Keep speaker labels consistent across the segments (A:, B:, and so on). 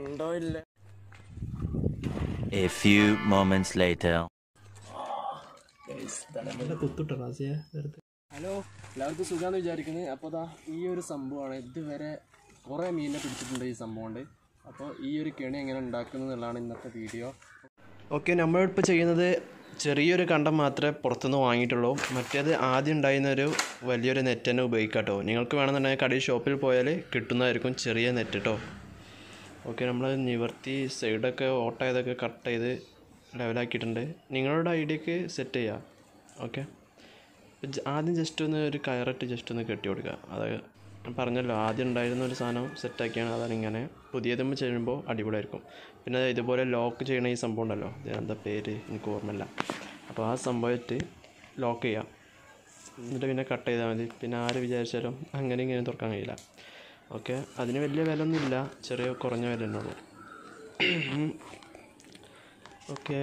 A: A few moments later.
B: Hello, എല്ലാവർക്കും സുഖാന്ന് വിചാരിക്കുന്നത്. അപ്പോൾ ഈ ഒരു സംഭവമാണ്. ഇതുവരെ കുറേ മീനിനെ പിടിച്ചിട്ടുണ്ട് ഈ സംഭവം കൊണ്ട്. അപ്പോൾ ഈ ഒരു കെണി എങ്ങനെ ഉണ്ടാക്കുന്നത് എന്നുള്ളതാണ് ഇന്നത്തെ വീഡിയോ. ഓക്കെ, നമ്മളിപ്പോൾ ചെയ്യുന്നത് ചെറിയൊരു കണ്ടം മാത്രമേ പുറത്തുനിന്ന് വാങ്ങിയിട്ടുള്ളൂ. മറ്റേത് ആദ്യം ഉണ്ടായിരുന്ന ഒരു വലിയൊരു നെറ്റ് തന്നെ ഉപയോഗിക്കാം കേട്ടോ. നിങ്ങൾക്ക് വേണമെന്നുണ്ടെങ്കിൽ കടയിൽ ഷോപ്പിൽ പോയാൽ കിട്ടുന്നതായിരിക്കും ചെറിയ നെറ്റ് കേട്ടോ. ഓക്കെ, നമ്മൾ നിവർത്തി സൈഡൊക്കെ ഓട്ടായതൊക്കെ കട്ട് ചെയ്ത് ലെവലാക്കിയിട്ടുണ്ട്. നിങ്ങളുടെ ഐഡിയക്ക് സെറ്റ് ചെയ്യാം. ഓക്കെ, ആദ്യം ജസ്റ്റ് ഒന്ന് ഒരു കയറിട്ട് ജസ്റ്റ് ഒന്ന് കെട്ടി കൊടുക്കുക. അത് പറഞ്ഞല്ലോ, ആദ്യം ഉണ്ടായിരുന്ന ഒരു സാധനം സെറ്റാക്കിയാണ്. അതാണ് ഇങ്ങനെ പുതിയതും ചെയ്യുമ്പോൾ അടിപൊളിയായിരിക്കും. പിന്നെ ഇതുപോലെ ലോക്ക് ചെയ്യണ ഈ സംഭവം ഉണ്ടല്ലോ, എന്താ പേര് എനിക്ക് ഓർമ്മയില്ല. അപ്പോൾ ആ സംഭവമായിട്ട് ലോക്ക് ചെയ്യാം. എന്നിട്ട് പിന്നെ കട്ട് ചെയ്താൽ മതി. പിന്നെ ആര് വിചാരിച്ചാലും അങ്ങനെ ഇങ്ങനെ തുറക്കാൻ കഴിയില്ല. ഓക്കെ, അതിന് വലിയ വില ഒന്നുമില്ല, ചെറിയ കുറഞ്ഞ വില തന്നെ ഉള്ളൂ. ഓക്കെ,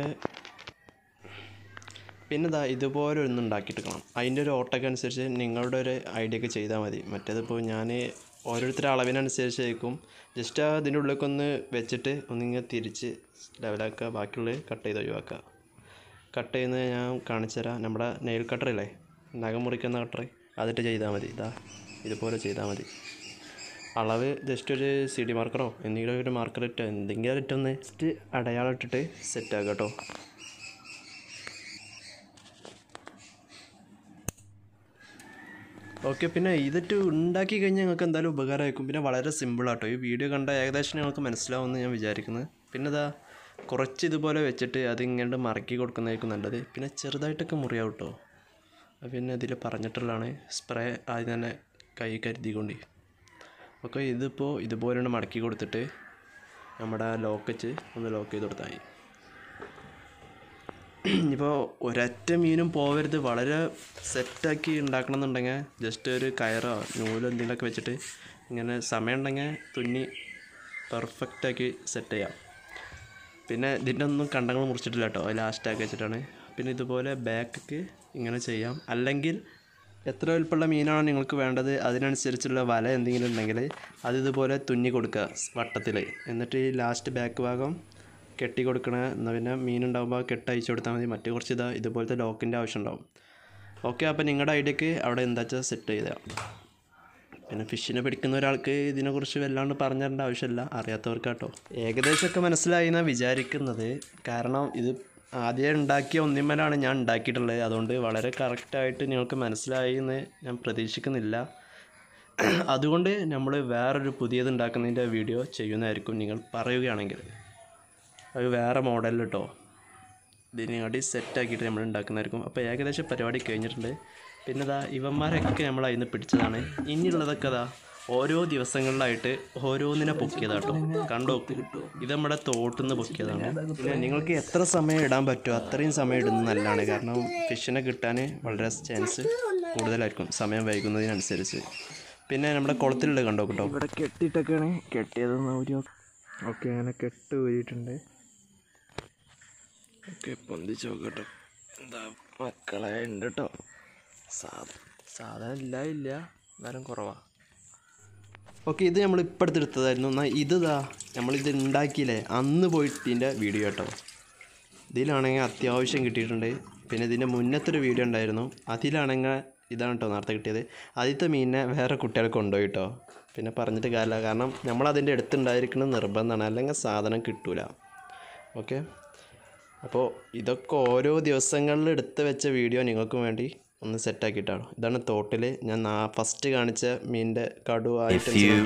B: പിന്നെ ഇതുപോലെ ഒന്ന് ഉണ്ടാക്കിയെടുക്കണം. അതിൻ്റെ ഒരു ഓട്ടൊക്കെ അനുസരിച്ച് നിങ്ങളുടെ ഒരു ഐഡിയക്ക് ചെയ്താൽ മതി. മറ്റേതിപ്പോൾ ഞാൻ ഓരോരുത്തരുടെ അളവിനനുസരിച്ചായിരിക്കും. ജസ്റ്റ് അതിൻ്റെ ഉള്ളിലേക്ക് ഒന്ന് വെച്ചിട്ട് ഒന്നിങ്ങനെ തിരിച്ച് ലെവലാക്കുക, ബാക്കിയുള്ളത് കട്ട് ചെയ്ത് ഒഴിവാക്കുക. കട്ട് ചെയ്യുന്നത് ഞാൻ കാണിച്ചു തരാം. നമ്മുടെ നെയിൽ കട്ടറില്ലേ, നഖം മുറിക്കുന്ന കട്ടർ, അതിട്ട് ചെയ്താൽ മതി. ഇതുപോലെ ചെയ്താൽ മതി. അളവ് ജസ്റ്റ് ഒരു CD മാർക്കറോ എന്തെങ്കിലും ഒരു മാർക്കർ ഇട്ടോ എന്തെങ്കിലും ഇട്ടൊന്ന് ജസ്റ്റ് അടയാളം ഇട്ടിട്ട് സെറ്റാക്കുക കേട്ടോ. ഓക്കെ, പിന്നെ ഇതിട്ട് ഉണ്ടാക്കി കഴിഞ്ഞാൽ നിങ്ങൾക്ക് എന്തായാലും ഉപകാരമായിരിക്കും. പിന്നെ വളരെ സിമ്പിളാട്ടോ. ഈ വീഡിയോ കണ്ടാൽ ഏകദേശം നിങ്ങൾക്ക് മനസ്സിലാവുമെന്ന് ഞാൻ വിചാരിക്കുന്നത്. പിന്നെ കുറച്ച് ഇതുപോലെ വെച്ചിട്ട് അതിങ്ങനെ മറക്കി കൊടുക്കുന്നതായിരിക്കും നല്ലത്. പിന്നെ ചെറുതായിട്ടൊക്കെ മുറിയാവും കേട്ടോ. പിന്നെ ഇതിൽ പറഞ്ഞിട്ടുള്ളതാണ് സ്പ്രേ ആദ്യം തന്നെ കൈ കരുതിക്കൊണ്ട്. ഓക്കെ, ഇതിപ്പോൾ ഇതുപോലെയാണ് മടക്കി കൊടുത്തിട്ട് നമ്മുടെ ലോക്ക് വെച്ച് ഒന്ന് ലോക്ക് ചെയ്ത് കൊടുത്താൽ മതി. ഇപ്പോൾ ഒരൊറ്റ മീനും പോവരുത്. വളരെ സെറ്റാക്കി ഉണ്ടാക്കണം എന്നുണ്ടെങ്കിൽ ജസ്റ്റ് ഒരു കയറോ നൂലോ എന്തെങ്കിലുമൊക്കെ വെച്ചിട്ട് ഇങ്ങനെ സമയം ഉണ്ടെങ്കിൽ തുന്നി പെർഫെക്റ്റാക്കി സെറ്റ് ചെയ്യാം. പിന്നെ ഇതിൻ്റെ ഒന്നും കണ്ടങ്ങൾ മുറിച്ചിട്ടില്ല കേട്ടോ, ലാസ്റ്റാക്കി വെച്ചിട്ടാണ്. പിന്നെ ഇതുപോലെ ബാക്കൊക്കെ ഇങ്ങനെ ചെയ്യാം. അല്ലെങ്കിൽ എത്ര വലുപ്പമുള്ള മീനാണോ നിങ്ങൾക്ക് വേണ്ടത് അതിനനുസരിച്ചുള്ള വല എന്തെങ്കിലും ഉണ്ടെങ്കിൽ അത് ഇതുപോലെ തുന്നി കൊടുക്കുക വട്ടത്തിൽ. എന്നിട്ട് ഈ ലാസ്റ്റ് ബാക്ക് ഭാഗം കെട്ടി കൊടുക്കണേ. എന്നാൽ പിന്നെ മീനുണ്ടാകുമ്പോൾ കെട്ട് അയച്ചു കൊടുത്താൽ മതി. മറ്റു കുറച്ച് ഇതുപോലത്തെ ലോക്കിൻ്റെ ആവശ്യം ഉണ്ടാവും. ഓക്കെ, അപ്പോൾ നിങ്ങളുടെ ഐഡിയക്ക് അവിടെ എന്താ വെച്ചാൽ സെറ്റ് ചെയ്താൽ. പിന്നെ ഫിഷിനെ പിടിക്കുന്ന ഒരാൾക്ക് ഇതിനെക്കുറിച്ച് വല്ലാണ്ട് പറഞ്ഞു തരേണ്ട ആവശ്യമില്ല, അറിയാത്തവർക്ക് കേട്ടോ. ഏകദേശമൊക്കെ മനസ്സിലായി എന്നാണ് വിചാരിക്കുന്നത്. കാരണം ഇത് ആദ്യം ഉണ്ടാക്കിയ ഒന്നിന്മേലാണ് ഞാൻ ഉണ്ടാക്കിയിട്ടുള്ളത്. അതുകൊണ്ട് വളരെ കറക്റ്റായിട്ട് നിങ്ങൾക്ക് മനസ്സിലായി എന്ന് ഞാൻ പ്രതീക്ഷിക്കുന്നില്ല. അതുകൊണ്ട് നമ്മൾ വേറൊരു പുതിയത് ഉണ്ടാക്കുന്നതിൻ്റെ വീഡിയോ ചെയ്യുന്നതായിരിക്കും നിങ്ങൾ പറയുകയാണെങ്കിൽ. അത് വേറെ മോഡലിൽ കേട്ടോ, ഇതിനെക്കാട്ടി സെറ്റാക്കിയിട്ട് നമ്മൾ ഉണ്ടാക്കുന്നതായിരിക്കും. അപ്പോൾ ഏകദേശം പരിപാടി കഴിഞ്ഞിട്ടുണ്ട്. പിന്നെ ഇവന്മാരൊക്കെ നമ്മൾ അതിൽ നിന്ന് പിടിച്ചതാണ്. ഇനിയുള്ളതൊക്കെ ഓരോ ദിവസങ്ങളിലായിട്ട് ഓരോന്നിനെ പൊക്കിയതാട്ടോ. കണ്ടു നോക്കൂ, ഇത് നമ്മുടെ തോട്ടിൽ നിന്ന് പൊക്കിയതാണ്. പിന്നെ നിങ്ങൾക്ക് എത്ര സമയം ഇടാൻ പറ്റുമോ അത്രയും സമയം ഇടുന്നത് നല്ലതാണ്. കാരണം ഫിഷിനെ കിട്ടാൻ വളരെ ചാൻസ് കൂടുതലായിരിക്കും സമയം വൈകുന്നതിനനുസരിച്ച്. പിന്നെ നമ്മുടെ കുളത്തിലുള്ളത് കണ്ടോ കേട്ടോ, ഇവിടെ കെട്ടിയിട്ടൊക്കെയാണ് കെട്ടിയതെന്ന് ഊരി. ഓക്കെ, അങ്ങനെ കെട്ട് ഊരിയിട്ടുണ്ട്. ഓക്കെ, പൊന്തിച്ച് നോക്കട്ടോ. എന്താ മക്കളെ ഉണ്ട് കേട്ടോ. സാധാരണ ഇല്ല, എന്നാലും കുറവാണ്. ഓക്കെ, ഇത് നമ്മൾ ഇപ്പോൾ എടുത്തെടുത്തതായിരുന്നു. എന്നാൽ നമ്മളിത് ഉണ്ടാക്കിയില്ലേ അന്ന് പോയിട്ട് ഇതിൻ്റെ വീഡിയോ കേട്ടോ. ഇതിലാണെങ്കിൽ അത്യാവശ്യം കിട്ടിയിട്ടുണ്ട്. പിന്നെ ഇതിൻ്റെ മുന്നത്തൊരു വീഡിയോ ഉണ്ടായിരുന്നു, അതിലാണെങ്കിൽ ഇതാണ് കേട്ടോ നേരത്തെ കിട്ടിയത്. ആദ്യത്തെ മീനിനെ വേറെ കുട്ടികൾക്ക് കൊണ്ടുപോയി കേട്ടോ. പിന്നെ പറഞ്ഞിട്ട് കാര്യമില്ല, കാരണം നമ്മളതിൻ്റെ അടുത്തുണ്ടായിരിക്കുന്നത് നിർബന്ധമാണ്, അല്ലെങ്കിൽ സാധനം കിട്ടൂല. ഓക്കെ, അപ്പോൾ ഇതൊക്കെ ഓരോ ദിവസങ്ങളിൽ എടുത്ത് വെച്ച വീഡിയോ നിങ്ങൾക്ക് വേണ്ടി ഒന്ന് സെറ്റാക്കിയിട്ടാണ്. ഇതാണ് തോട്ടിൽ ഞാൻ ഫസ്റ്റ് കാണിച്ച മീനിൻ്റെ കടുവായിട്ട്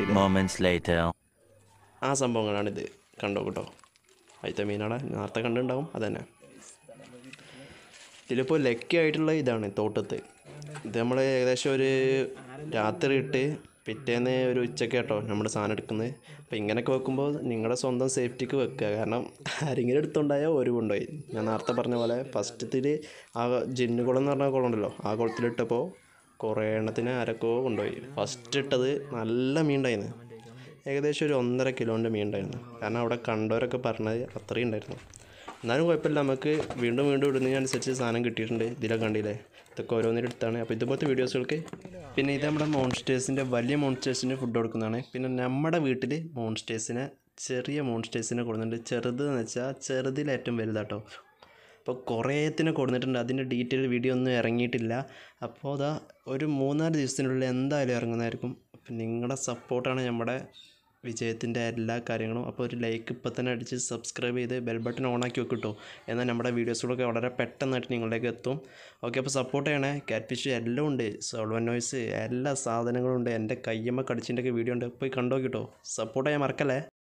B: ആ സംഭവങ്ങളാണിത്. കണ്ടോ കേട്ടോ, ആദ്യത്തെ മീനാണ് നേരത്തെ കണ്ടുണ്ടാവും. അതന്നെ ഇതിലിപ്പോൾ ലക്കി ആയിട്ടുള്ള ഇതാണ് തോട്ടത്ത്. ഇത് നമ്മൾ ഏകദേശം ഒരു രാത്രി ഇട്ട് പിറ്റേന്ന് ഒരു ഉച്ചയ്ക്ക് കേട്ടോ നമ്മുടെ സാധനം എടുക്കുന്നത്. അപ്പോൾ ഇങ്ങനെയൊക്കെ വെക്കുമ്പോൾ നിങ്ങളുടെ സ്വന്തം സേഫ്റ്റിക്ക് വെക്കുക. കാരണം ആരെങ്കിലും എടുത്തുണ്ടായാൽ ഒരു കൊണ്ടുപോയി. ഞാൻ നേരത്തെ പറഞ്ഞ പോലെ ഫസ്റ്റത്തിൽ ആ ജിന്നുകുളം എന്ന് പറഞ്ഞ കുളം ഉണ്ടല്ലോ, ആ കുളത്തിലിട്ടപ്പോൾ കുറേ എണ്ണത്തിന് ആരൊക്കെ കൊണ്ടുപോയി. ഫസ്റ്റ് ഇട്ടത് നല്ല മീൻ ഉണ്ടായിരുന്നു, ഏകദേശം ഒരു 1.5 കിലോൻ്റെ മീൻ ഉണ്ടായിരുന്നു. കാരണം അവിടെ കണ്ടവരൊക്കെ പറഞ്ഞത് അത്രയും ഉണ്ടായിരുന്നു. എന്നാലും കുഴപ്പമില്ല, നമുക്ക് വീണ്ടും ഇടുന്നതിനനുസരിച്ച് സാധനം കിട്ടിയിട്ടുണ്ട്. ഇതിലൊക്കെ കണ്ടില്ലേ, ഇതൊക്കെ ഓരോന്നിനും എടുത്താണ്. അപ്പോൾ ഇതുപോലത്തെ വീഡിയോസുകൾക്ക് പിന്നെ ഇത് നമ്മുടെ മോൺസ്റ്റേഴ്സിൻ്റെ വലിയ മോൺസ്റ്റേഴ്സിന് ഫുഡ് കൊടുക്കുന്നതാണ്. പിന്നെ നമ്മുടെ വീട്ടിൽ മോൺസ്റ്റേഴ്സിനെ ചെറിയ മോൺസ്റ്റേഴ്സിനെ കൊടുക്കുന്നുണ്ട്. ചെറുതെന്ന് വെച്ചാൽ ചെറുതിലേറ്റവും വലുതാട്ടോ. അപ്പോൾ കുറേത്തിനെ കൊടുത്തിട്ടുണ്ട്. അതിൻ്റെ ഡീറ്റെയിൽ വീഡിയോ ഒന്നും ഇറങ്ങിയിട്ടില്ല. അപ്പോൾ അതാ ഒരു 3-4 ദിവസത്തിനുള്ളിൽ എന്തായാലും ഇറങ്ങുന്നതായിരിക്കും. അപ്പം നിങ്ങളുടെ സപ്പോർട്ടാണ് നമ്മുടെ വിജയത്തിൻ്റെ എല്ലാ കാര്യങ്ങളും. അപ്പോൾ ഒരു ലൈക്ക് ഇപ്പം തന്നെ അടിച്ച് സബ്സ്ക്രൈബ് ചെയ്ത് ബെൽ ബട്ടൺ ഓണാക്കി വെക്കും കേട്ടോ. എന്നാൽ നമ്മുടെ വീഡിയോസുകളൊക്കെ വളരെ പെട്ടെന്നായിട്ട് നിങ്ങളിലേക്ക് എത്തും. ഓക്കെ, അപ്പോൾ സപ്പോർട്ട് ചെയ്യണേ. ക്യാറ്റ് ഫിഷ് എല്ലാം ഉണ്ട്, സോൾവൻ നോയ്സ് എല്ലാ സാധനങ്ങളും ഉണ്ട്. എൻ്റെ കയ്യമ്മ കടിച്ചിൻ്റെയൊക്കെ വീഡിയോ ഉണ്ട്, പോയി കണ്ടോ കേട്ടോ. സപ്പോർട്ട് ചെയ്യാൻ മറക്കല്ലേ.